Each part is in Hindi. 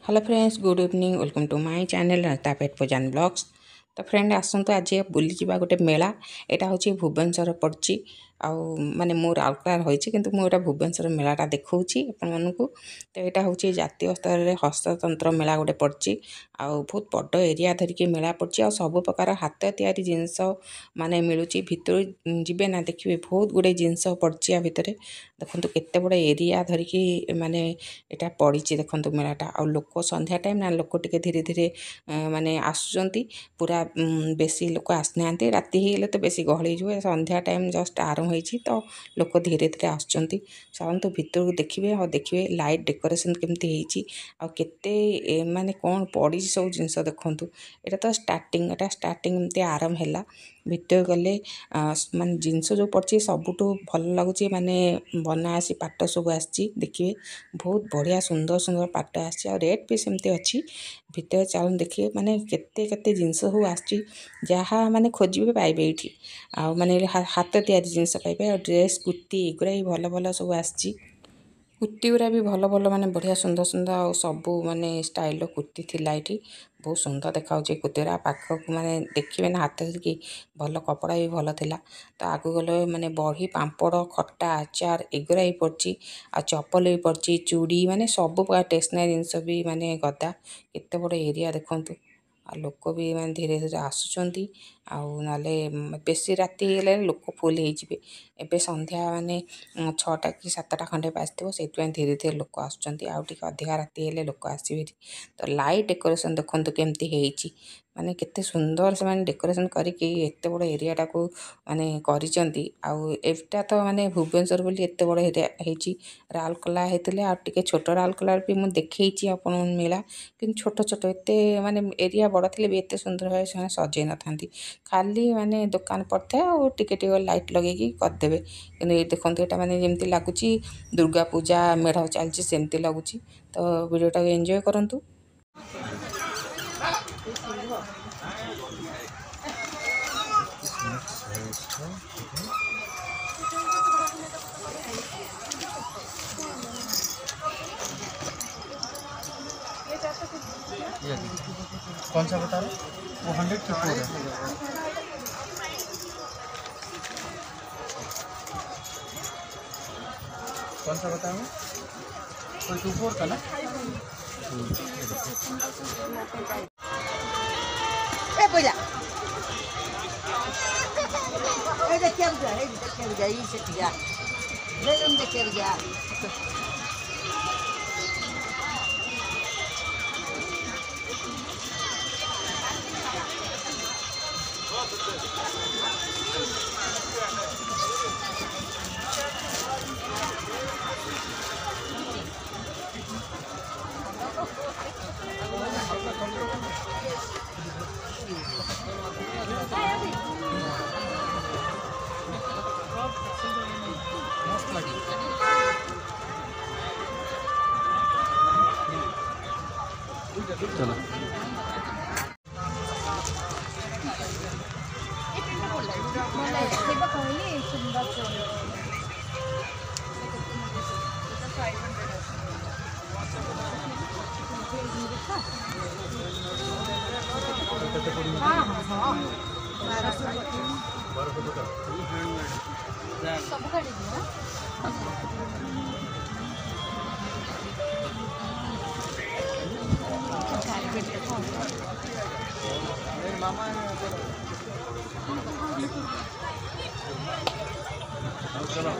Hello friends, good evening. Welcome to my channel रास्ता पेट पजान ब्लॉग्स। तो फ्रेंड आसतु आज बुली जा गोटे मेला। यहाँ हूँ भुवनेश्वर पड़ी माने मो राउरकेला रही कि मुझे भुवनेश्वर मेलाटा देखा आपको। तो यहाँ हूँ जातीय स्तर में हस्ततंत्र मेला गोटे पड़ी बहुत बड़ एरिया धरिकी मेला पड़ी सब प्रकार हाथ तैयारी जिनस माने मिलूँ भितर जीवे ना देखिए बहुत गुड़े जिनस पड़ी भितर देखो केते बड़ एरिया धरिकी माने यहाँ पड़ी देखो मेलाटा आ लोक संध्या टाइम ना लोक टिके धीरे धीरे माने आसुचंती पूरा बेसी लोक आसना राति होगले तो बेसी गहली हुए संध्या टाइम जस्ट आरंभ होती तो लोक धीरे धीरे आसुचंती चाहतु भीतर को देखिए और देखिए लाइट डेकोरेशन केमती होते माने कौन पड़ी सब जिनस देखु यहाँ तो स्टार्टिंग एमती आरंभ है भितर गले माने जिनस जो पड़ी सबुठ भल लगुच माने बनारसी पाट सब आसी देखिए बहुत बढ़िया सुंदर सुंदर पाट आसी रेट भी सेमती अच्छी भितर चल देखिए माने केते केते जिनस सब आसी जहाँ माने खोजे पाइबे ये आ माने हाथ तैयारी जिनस पाइबे ड्रेस कुर्ती एगुरा भी भल भल सब आसी कुर्ती गुरा भी भल भल माने बढ़िया सुंदर सुंदर आ सबू माने स्टाइल कुर्ती थिला ये बहुत सुंदर देखा कुर्तीरा पाखक माने देखिए ना हाथ धरिकी भल कपड़ा भी भल थिला। तो आगु गले माने बड़ी पांपड़ खट्टा आचार एगुरा भी पड़ी आ चप्पल भी पड़ी चूड़ी माने सब प्रकार स्टेशनरी जिनस भी माने गदा केते बड़ एरिया देखंतु आ लोक भी माने धीरे धीरे आसुचंती नाले बेसी राति हेले लोक फुल होइजिबे एबे संध्या माने 6टा कि 7टा खंडे बाजथिबो सेति धीरे धीरे लोक आसुचंती आ टिके अधिका राति हेले लोक आसीबे। तो लाइट डेकोरेशन देखंतु केमती हेइची माने केते सुंदर से माने डेकोरेशन करिकि एते बड़ एरिया टाको माने करिचंती आ एटा तो माने भुवनेश्वर बोली एते बड़ एरिया हेइची राउरकेला हेतिले आ टिके छोट राउरकेला भी मु देखैची आपन मेला कि छोट छोट एते माने एरिया बड़ थिले भी एते सुंदर भाव से सजै न थांती खाली माने दुकान पड़थे और टिके टिके लाइट लगेगी करदेबे कि ये देखो यहाँ माने जमती लगुच दुर्गा पूजा मेढ़ चलती सेमती लगुच। तो वीडियोटा एंजॉय करंतु। कौन सा बता रहे वो 100 के 4 है। कौन सा बताऊँ कोई 24 का ना ए पहिला ए देखिए ये से किया ले हम देखिए चलो मामा चलो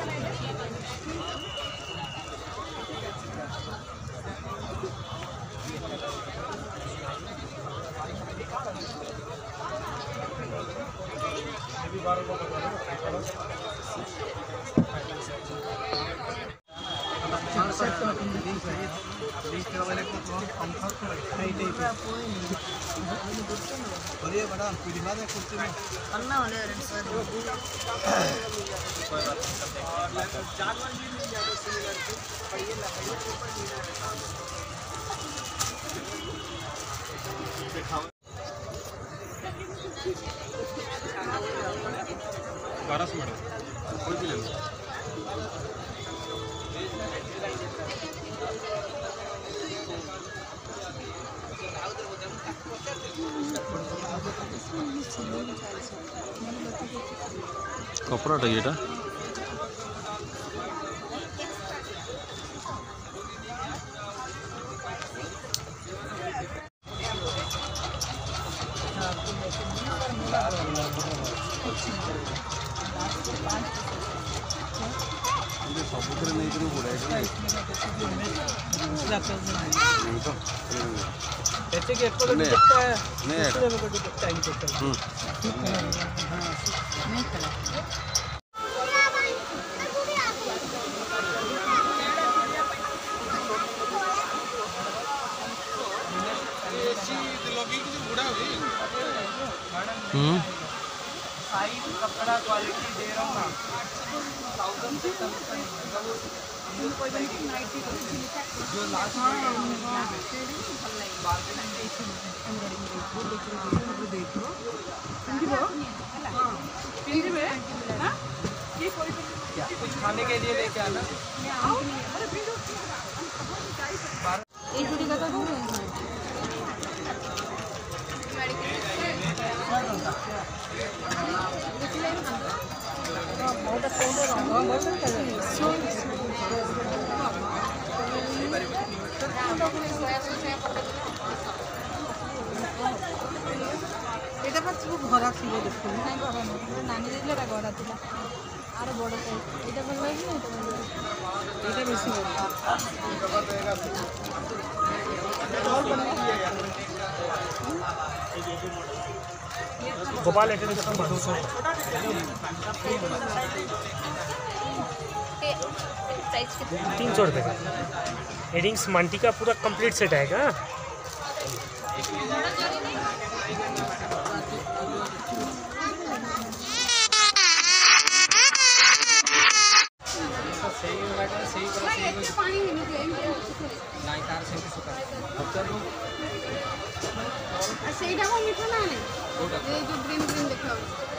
बारह मॉडल कोई भी ले लो। कपड़ाटा ये ସବୁଥିରେ ନେଇକରି साइज कपड़ा क्वालिटी दे रहा हूँ ना 1000 से कम जो लास्ट कुछ खाने के लिए लेके आना এটা পাচ্ছি ঘরা ছিল দেখুন নানি দিলে এটা ঘরা ছিল আরো বড় সাইজ এটা ভালো লাগে না এটা বেশি गोपाल 300 रुपये का हेडिंग्स मंटी का पूरा कंप्लीट सेट आएगा। ସେଇଟା କଣ ମିଠା ନା ନାଇଁ এই যে গ্রিন গ্রিন দেখা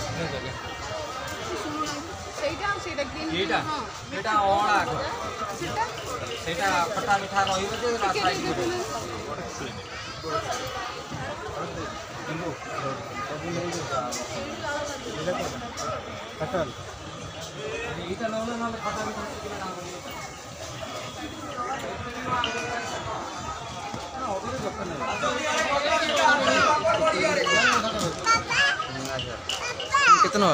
ସେଇଟା ଆଉ ସେଇଟା ଗ୍ରିନ ଏଇଟା ଏଇଟା ଅଁଳା ସେଇଟା ଖଟା ମିଠା ରହିବ ଯେ ଏଇଟା ନହେଲେ ନହେଲେ ଖଟା ମିଠା कितना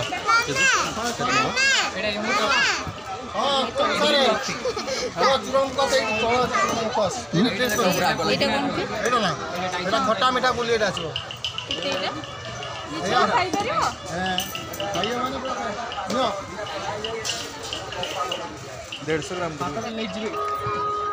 खटा मीठा बुले 150 ग्राम